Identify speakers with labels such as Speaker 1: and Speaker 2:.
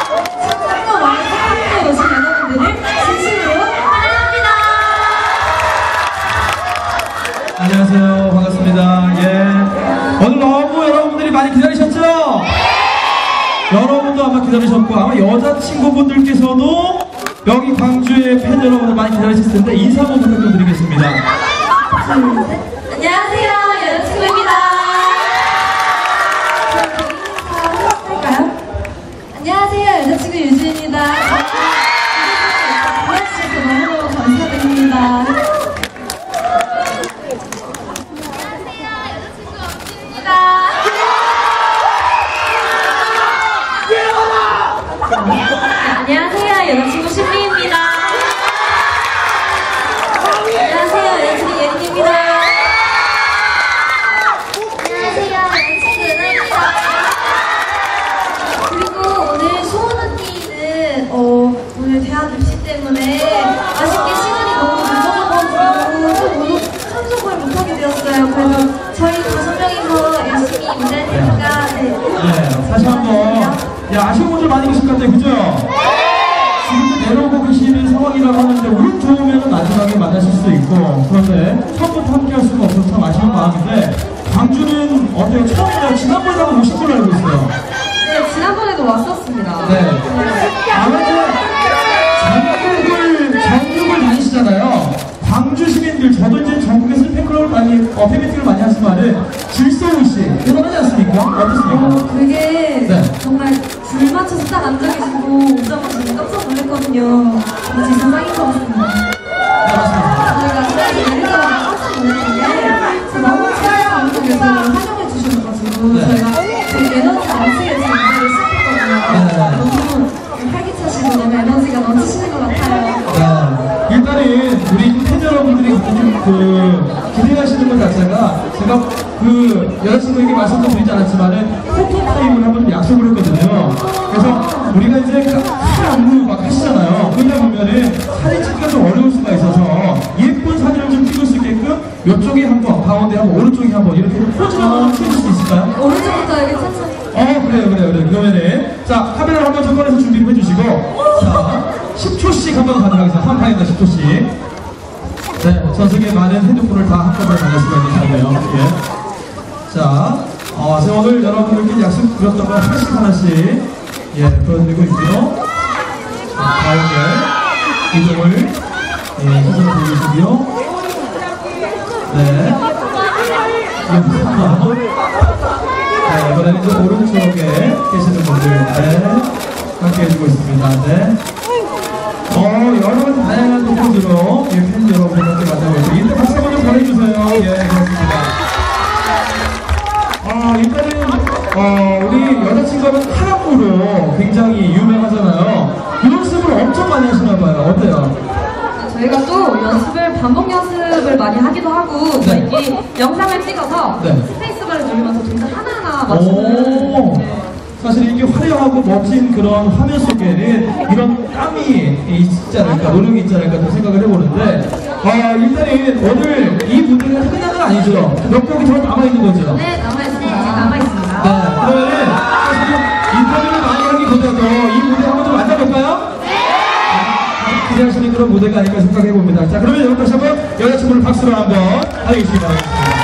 Speaker 1: 신청과 많은 사랑해 오신 여러분들을 진심으로 환영합니다.
Speaker 2: 안녕하세요. 반갑습니다. 예. 오늘 너무 여러분들이 많이 기다리셨죠? 여러분도 아마 기다리셨고, 아마 여자친구분들께서도 여기 광주의 팬 여러분들 많이 기다리셨을 텐데, 인사 한번 부탁드리겠습니다.
Speaker 1: 안녕하세요, 여자친구입니다. 할까요? 안녕하세요, 여자친구 유주입니다. 불러주셔서 너무너무 감사드립니다. 안녕하세요, 여자친구 신미입니다. 안녕하세요, 여자친구 예린입니다. 안녕하세요, 여자친구 은하입니다. 그리고 오늘 소원 언니는 오늘 대학 입시 때문에 아쉽게 시간이 너무 늦어져가지고 오늘 참석을 못하게 되었어요. 그래서 저희 5명이서 열심히 일할 테니까
Speaker 2: 네, 다시 한번. 아쉬운 분들 많이 계실 것 같아요, 그죠? 지금 내려오고 계시는 상황이라고 하는데, 운 좋으면 마지막에 만나실 수도 있고, 그런데 처음부터 함께 할 수가 없어서 참 아쉬운 마음인데, 광주는 어때요? 처음이라 지난번에 한번 오신 걸로 알고 있어요.
Speaker 1: 네, 지난번에도 왔었습니다.
Speaker 2: 네. 아마 이제 전국을 다니시잖아요. 광주 시민들, 저도 이제 전국에서 팬클럽을 많이, 팬미팅을 많이 하지만은, 질서우씨, 대단하지 않습니까? 어떻습니까?
Speaker 1: 되게
Speaker 2: 네.
Speaker 1: 정말 줄 맞춰서 딱 앉아계시고 오자마자 깜짝 놀랐거든요. 진짜 짱인 것 같습니다.
Speaker 2: 네, 맞습니다.
Speaker 1: 저희가 사실 내리자마자 깜짝 놀랐는데 너무 친절한 방송에서 활용해 주셔가지고
Speaker 2: 네.
Speaker 1: 저희가 되게 에너지 넘치게 지금 무대를 시작했거든요. 너무 활기차시고 너무 에너지가 넘치시는 것 같아요.
Speaker 2: 네. 일단은 우리 팬 여러분들이 기대하시는 것 자체가 제가 여자친구에게 말씀도 드리지 않았지만은 포토타임을 한번 약속을 했거든요. 그래서 우리가 이제 안무 막 하시잖아요. 그러다 보면은 사진 찍기가 좀 어려울 수가 있어서 예쁜 사진을 좀 찍을 수 있게끔 이쪽에 한 번, 가운데 한 번, 오른쪽에 한 번 이렇게 포즈를 한번 찍을 수 있을까요?
Speaker 1: 오른쪽부터 여기 천천히.
Speaker 2: 그래요. 그러면은 자, 카메라를 한번 접근해서 준비를 해주시고, 자, 10초씩 한번 가능하겠습니다. 한 판입니다. 10초씩. 네, 전석의 많은 핸드폰을 다 한꺼번에 만날 수가 있는 거예요. 예. 자, 제가 오늘 여러분들께 약속 드렸던 거 하나씩, 보여드리고 있고요. 가운데, 이동을, 시선을 보여주시고요. 네. 이번에는 이제 오른쪽에 계시는 분들, 함께 해주고 있습니다. 네. 여러 다양한 도구로 팬 여러분들께 만나고 있어요. 일단 박수 한번 좀 보내주세요. 예, 그렇습니다. 일단은, 우리 여자친구는 하람으로 굉장히 유명하잖아요. 연습을 엄청 많이 하시나봐요. 어때요?
Speaker 1: 저희가 또 반복 연습을 많이 하기도 하고, 저희끼리 영상을 찍어서 스페이스바를 누르면서 동작 하나하나 맞추는.
Speaker 2: 사실 이게 화려하고 멋진 그런 화면 속에는 이런 땀이 있지 않을까, 노력이 있지 않을까 또 생각을 해보는데, 일단은 오늘 이 무대가 끝난 건 아니죠? 몇 곡이 더 남아있는 거죠?
Speaker 1: 네, 남아있습니다. 아직 남아있습니다.
Speaker 2: 네, 그러면은 사실 인터뷰를 많이 하기보다도 이 무대 한번 좀 앉아볼까요? 네. 기대하시는 그런 무대가 아닐까 생각해봅니다. 자, 그러면 여러분 다시 한번 여자친구를 박수로 한번 하겠습니다.